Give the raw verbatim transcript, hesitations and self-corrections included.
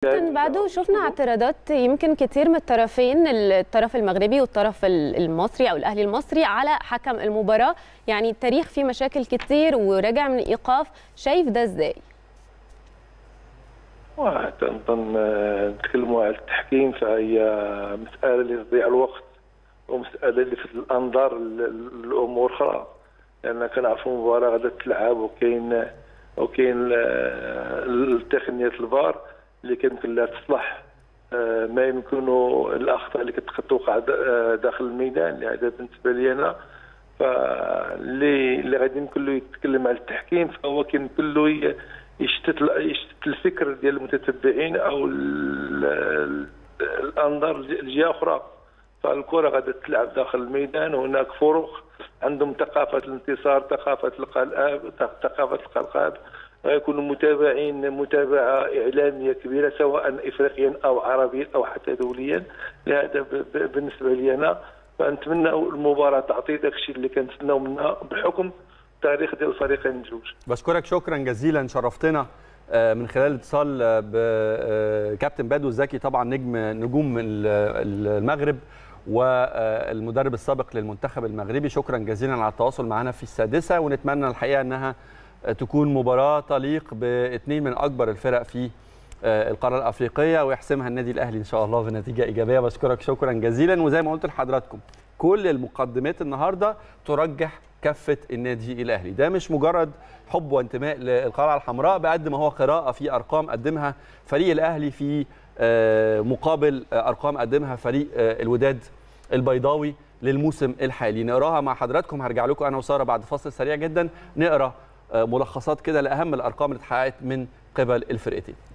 كان بعده شفنا اعتراضات يمكن كتير من الطرفين، الطرف المغربي والطرف المصري او الاهلي المصري، على حكم المباراه. يعني التاريخ فيه مشاكل كتير وراجع من ايقاف، شايف ده ازاي؟ نظن نتكلموا على التحكيم فهي مساله اللي تضيع الوقت ومساله اللي في الانظار الامور اخرى، لان كنعرفوا المباراه غادا تلعب وكاين وكاين التقنيه الفار اللي كيمكن لها تصلح ما يمكن الاخطاء اللي كتوقع داخل الميدان. هذا بالنسبه لي انا، فاللي اللي غادي يمكن له يتكلم على التحكيم فهو كيمكن له يشتت يشتت الفكر ديال المتتبعين او الانظار لجهه اخرى. فالكره غادي تلعب داخل الميدان، وهناك فروق عندهم ثقافه الانتصار، ثقافه القلاب، ثقافه القلقاب، غيكونوا متابعين متابعه اعلاميه كبيره سواء افريقيا او عربيا او حتى دوليا. لهذا بالنسبه لي انا فنتمنى المباراه تعطي داك الشيء اللي كنتسناو منها بحكم التاريخ ديال الفريقين الجوج. بشكرك شكرا جزيلا، شرفتنا من خلال الاتصال بكابتن بدو الزكي، طبعا نجم نجوم المغرب والمدرب السابق للمنتخب المغربي. شكرا جزيلا على التواصل معنا في السادسه، ونتمنى الحقيقه انها تكون مباراه تليق باثنين من اكبر الفرق في القاره الافريقيه، ويحسمها النادي الاهلي ان شاء الله بنتيجه ايجابيه. بشكرك شكرا جزيلا، وزي ما قلت لحضراتكم كل المقدمات النهارده ترجح كفه النادي الاهلي. ده مش مجرد حب وانتماء للقلعه الحمراء، بقد ما هو قراءه في ارقام قدمها فريق الاهلي في مقابل ارقام قدمها فريق الوداد البيضاوي للموسم الحالي. نقراها مع حضراتكم، هرجع لكم انا وساره بعد فاصل سريع جدا نقرا ملخصات كده لاهم الارقام اللي اتحققت من قبل الفرقتين.